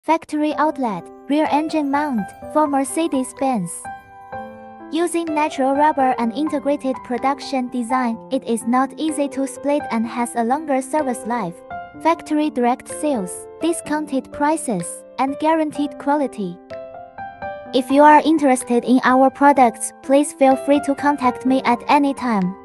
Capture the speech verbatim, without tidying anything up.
Factory outlet, rear engine mount, for Mercedes-Benz. Using natural rubber and integrated production design, it is not easy to split and has a longer service life. Factory direct sales, discounted prices, and guaranteed quality. If you are interested in our products, please feel free to contact me at any time.